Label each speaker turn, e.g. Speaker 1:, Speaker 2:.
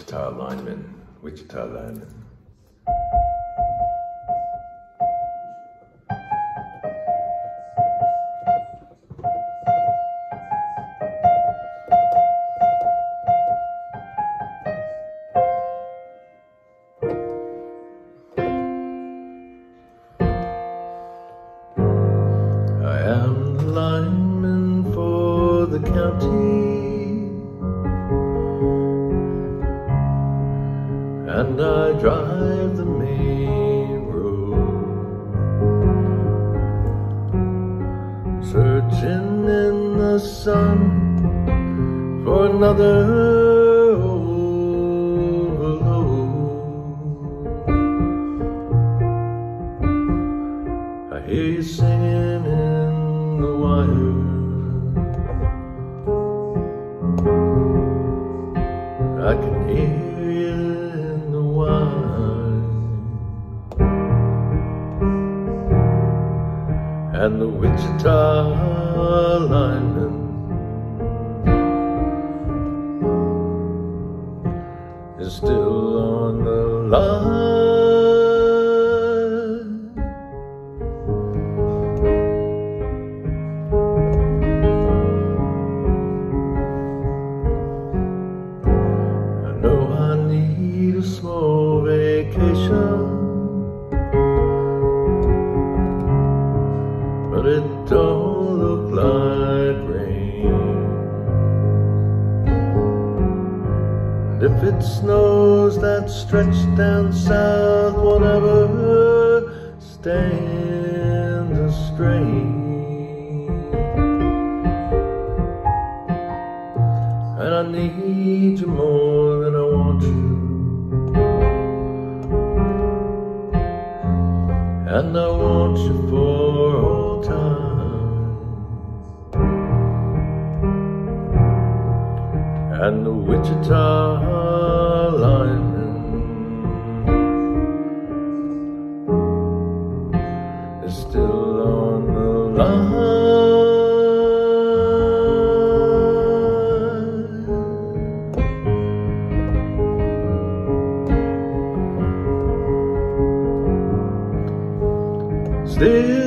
Speaker 1: Wichita Lineman, Wichita Lineman. I am the lineman for the county, and I drive the main road, searching in the sun for another overload. I hear you singing in the wire, I can hear you in the wine, and the Wichita Lineman is still on the line. I know I need a small vacation, but it don't look like rain. And if it snows that stretch down south, whatever, stand the strain. And I need you more than I want you, and I want you for all time. And the Wichita Lineman is still on the line. Still